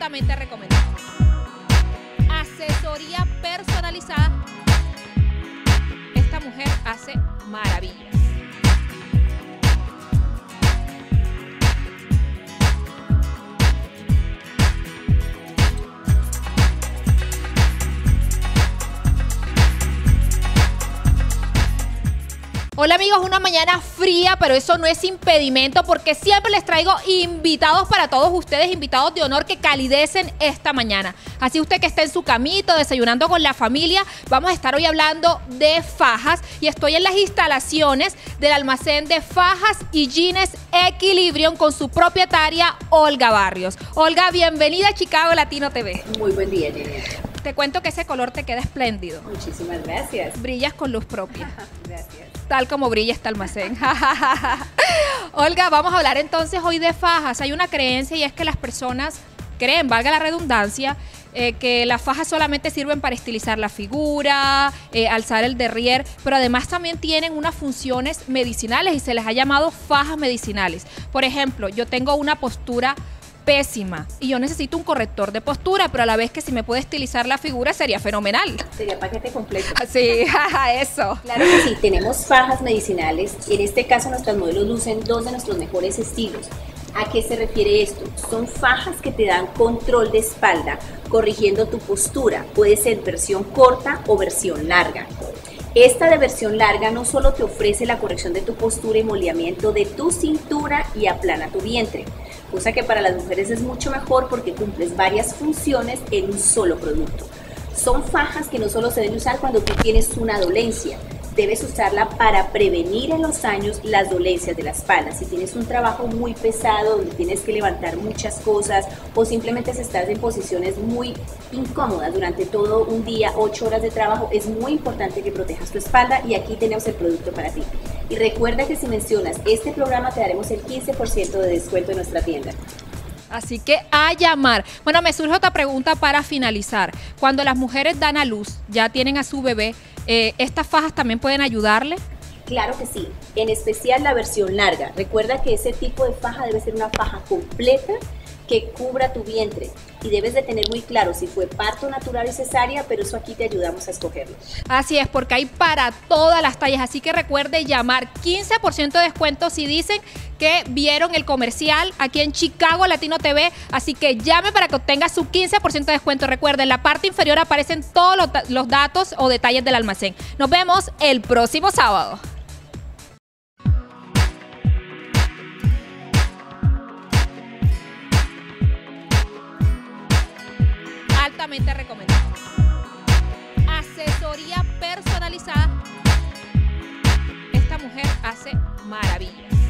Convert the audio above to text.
Altamente recomendado. Asesoría personalizada. Esta mujer hace maravillas. Hola amigos, una mañana fría, pero eso no es impedimento porque siempre les traigo invitados para todos ustedes, invitados de honor que calidecen esta mañana. Así usted que está en su camito, desayunando con la familia, vamos a estar hoy hablando de fajas y estoy en las instalaciones del almacén de fajas y jeans Equilibrium con su propietaria Olga Barrios. Olga, bienvenida a Chicago Latino TV. Muy buen día, Jenny. Te cuento que ese color te queda espléndido. Muchísimas gracias. Brillas con luz propia. Gracias. Tal como brilla este almacén. Olga, vamos a hablar entonces hoy de fajas. Hay una creencia y es que las personas creen, valga la redundancia, que las fajas solamente sirven para estilizar la figura, alzar el derrier, pero además también tienen unas funciones medicinales y se les ha llamado fajas medicinales. Por ejemplo, yo tengo una postura pésima y yo necesito un corrector de postura, pero a la vez que si me puede estilizar la figura sería fenomenal. Sería paquete completo. Sí, eso. Claro que sí, tenemos fajas medicinales. En este caso nuestros modelos lucen dos de nuestros mejores estilos. ¿A qué se refiere esto? Son fajas que te dan control de espalda, corrigiendo tu postura. Puede ser versión corta o versión larga. Esta de versión larga no solo te ofrece la corrección de tu postura y moldeamiento de tu cintura y aplana tu vientre, cosa que para las mujeres es mucho mejor porque cumples varias funciones en un solo producto. Son fajas que no solo se deben usar cuando tú tienes una dolencia, debes usarla para prevenir en los años las dolencias de la espalda. Si tienes un trabajo muy pesado donde tienes que levantar muchas cosas o simplemente si estás en posiciones muy incómodas durante todo un día, 8 horas de trabajo, es muy importante que protejas tu espalda y aquí tenemos el producto para ti. Y recuerda que si mencionas este programa te daremos el 15% de descuento en nuestra tienda. Así que a llamar. Bueno, me surge otra pregunta para finalizar. Cuando las mujeres dan a luz, ya tienen a su bebé, ¿estas fajas también pueden ayudarle? Claro que sí, en especial la versión larga. Recuerda que ese tipo de faja debe ser una faja completa que cubra tu vientre y debes de tener muy claro si fue parto natural y cesárea, pero eso aquí te ayudamos a escogerlo. Así es, porque hay para todas las tallas, así que recuerde llamar. 15% de descuento si dicen que vieron el comercial aquí en Chicago Latino TV, así que llame para que obtenga su 15% de descuento. Recuerden, en la parte inferior aparecen todos los datos o detalles del almacén. Nos vemos el próximo sábado. Altamente recomendado. Asesoría personalizada. Esta mujer hace maravillas.